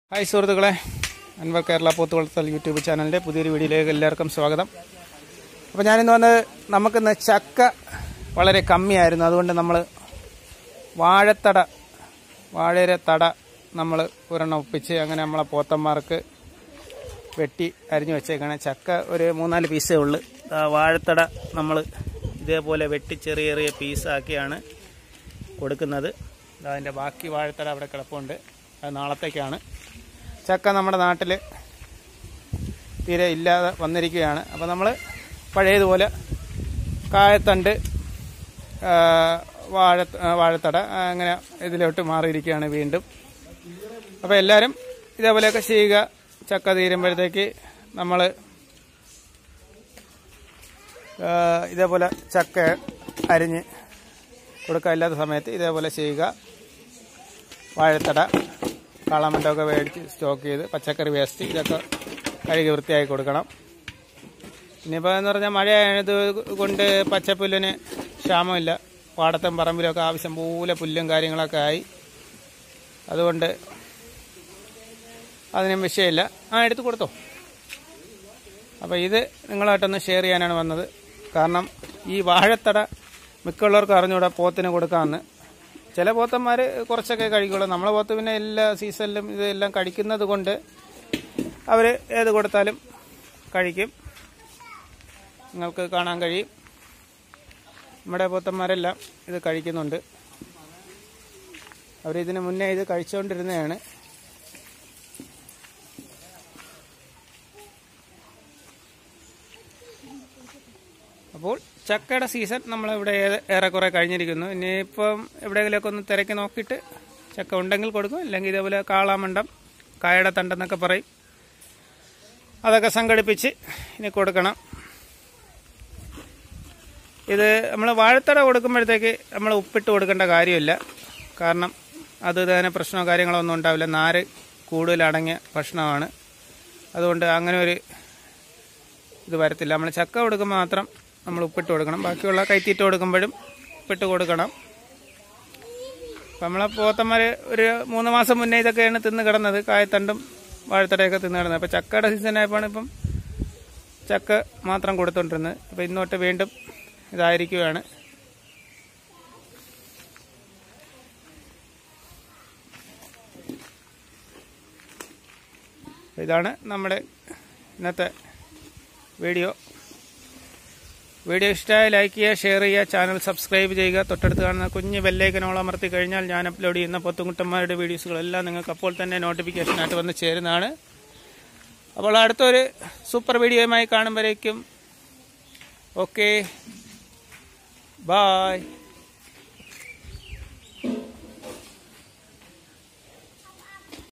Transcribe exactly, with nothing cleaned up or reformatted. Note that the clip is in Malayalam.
Hi സുഹൃത്തുക്കളെ, അൻവർ കേരള പോത്ത് വളർത്തൽ യൂട്യൂബ് ചാനലിൻ്റെ പുതിയൊരു വീഡിയോയിലേക്ക് എല്ലാവർക്കും സ്വാഗതം. അപ്പോൾ ഞാനിന്ന് വന്നത് നമുക്കിന്ന് ചക്ക വളരെ കമ്മിയായിരുന്നു. അതുകൊണ്ട് നമ്മൾ വാഴത്തട വാഴയുടെ തട നമ്മൾ ഒരെണ്ണം ഒപ്പിച്ച് അങ്ങനെ നമ്മളെ പോത്തന്മാർക്ക് വെട്ടി അരിഞ്ഞു വെച്ചേക്കാണ്. ചക്ക ഒരു മൂന്നാല് പീസേ ഉള്ളു. വാഴത്തട നമ്മൾ ഇതേപോലെ വെട്ടി ചെറിയ ചെറിയ പീസാക്കിയാണ് കൊടുക്കുന്നത്. അതിൻ്റെ ബാക്കി വാഴത്തട അവിടെ കിടപ്പുണ്ട്. അത് നാളത്തേക്കാണ്. ചക്ക നമ്മുടെ നാട്ടിൽ തീരെ ഇല്ലാതെ വന്നിരിക്കുകയാണ്. അപ്പോൾ നമ്മൾ പഴയതുപോലെ കായത്തണ്ട്, വാഴ വാഴത്തട അങ്ങനെ ഇതിലോട്ട് മാറിയിരിക്കുകയാണ് വീണ്ടും. അപ്പോൾ എല്ലാവരും ഇതേപോലെയൊക്കെ ചെയ്യുക. ചക്ക തീരുമ്പോഴത്തേക്ക് നമ്മൾ ഇതേപോലെ ചക്ക അരിഞ്ഞ് കൊടുക്കാനില്ലാത്ത സമയത്ത് ഇതേപോലെ ചെയ്യുക. വാഴത്തട കാളമണ്ടൊക്കെ മേടിച്ച് സ്റ്റോക്ക് ചെയ്ത് പച്ചക്കറി വേസ്റ്റ് ഇതൊക്കെ കഴുകി വൃത്തിയാക്കി കൊടുക്കണം. ഇനിയിപ്പോൾ എന്ന് പറഞ്ഞാൽ മഴയായത് കൊണ്ട് പച്ചപ്പുല്ലിന് ക്ഷാമമില്ല. പാടത്തും പറമ്പിലൊക്കെ ആവശ്യം പോലെ പുല്ലും കാര്യങ്ങളൊക്കെ ആയി. അതുകൊണ്ട് അതിനും വിഷയമില്ല. ആ എടുത്ത് കൊടുത്തോ. അപ്പോൾ ഇത് നിങ്ങളായിട്ടൊന്ന് ഷെയർ ചെയ്യാനാണ് വന്നത്. കാരണം ഈ വാഴത്തട മിക്കുള്ളവർക്ക് അറിഞ്ഞുകൂടാ പോത്തിന് കൊടുക്കാമെന്ന്. ചില പോത്തന്മാർ കുറച്ചൊക്കെ കഴിക്കുള്ളൂ. നമ്മളെ പോത്ത് പിന്നെ എല്ലാ സീസണിലും ഇതെല്ലാം കഴിക്കുന്നത് കൊണ്ട് അവർ ഏത് കൊടുത്താലും കഴിക്കും. നിങ്ങൾക്ക് കാണാൻ കഴിയും. നമ്മുടെ പോത്തന്മാരെല്ലാം ഇത് കഴിക്കുന്നുണ്ട്. അവരിതിന് മുന്നേ ഇത് കഴിച്ചുകൊണ്ടിരുന്നതാണ്. അപ്പോൾ ചക്കയുടെ സീസൺ നമ്മളിവിടെ ഏറെക്കുറെ കഴിഞ്ഞിരിക്കുന്നു. ഇനിയിപ്പം എവിടെയെങ്കിലുമൊക്കെ ഒന്ന് തിരക്കി നോക്കിയിട്ട് ചക്ക ഉണ്ടെങ്കിൽ കൊടുക്കും. അല്ലെങ്കിൽ ഇതേപോലെ കാളാമണ്ടം, കായയുടെ തണ്ടെന്നൊക്കെ പറയും, അതൊക്കെ സംഘടിപ്പിച്ച് ഇനി കൊടുക്കണം. ഇത് നമ്മൾ വാഴത്തട കൊടുക്കുമ്പോഴത്തേക്ക് നമ്മൾ ഉപ്പിട്ട് കൊടുക്കേണ്ട കാര്യമില്ല. കാരണം അത് തന്നെ പ്രശ്നമോ കാര്യങ്ങളോ ഒന്നും ഉണ്ടാവില്ല. നാര് കൂടുതലടങ്ങിയ ഭക്ഷണമാണ്. അതുകൊണ്ട് അങ്ങനെ ഒരു ഇത് വരത്തില്ല. നമ്മൾ ചക്ക കൊടുക്കുമ്പോൾ മാത്രം നമ്മൾ ഉപ്പിട്ട് കൊടുക്കണം. ബാക്കിയുള്ള കൈത്തീറ്റ കൊടുക്കുമ്പോഴും ഉപ്പിട്ട് കൊടുക്കണം. അപ്പം നമ്മളെ പോത്തന്മാർ ഒരു മൂന്ന് മാസം മുന്നേ ഇതൊക്കെയാണ് തിന്ന് കിടന്നത്. കായത്തണ്ടും വാഴത്തടയൊക്കെ തിന്ന് കിടന്നത്. അപ്പോൾ ചക്കയുടെ സീസണായപ്പോഴാണ് ഇപ്പം ചക്ക മാത്രം കൊടുത്തുകൊണ്ടിരുന്നത്. അപ്പോൾ ഇന്നോട്ട് വീണ്ടും ഇതായിരിക്കുകയാണ്. ഇതാണ് നമ്മുടെ ഇന്നത്തെ വീഡിയോ. വീഡിയോ ഇഷ്ടമായി ലൈക്ക് ചെയ്യുക, ഷെയർ ചെയ്യുക, ചാനൽ സബ്സ്ക്രൈബ് ചെയ്യുക. തൊട്ടടുത്ത് കാണുന്ന കുഞ്ഞ് ബെല്ലൈക്കനോളം അമർത്തി കഴിഞ്ഞാൽ ഞാൻ അപ്ലോഡ് ചെയ്യുന്ന പോത്തുകുട്ടന്മാരുടെ വീഡിയോസുകളെല്ലാം നിങ്ങൾക്ക് അപ്പോൾ തന്നെ നോട്ടിഫിക്കേഷനായിട്ട് വന്ന് ചേരുന്നതാണ്. അപ്പോൾ അടുത്തൊരു സൂപ്പർ വീഡിയോയുമായി കാണുമ്പോഴേക്കും ഓക്കെ, ബായ്.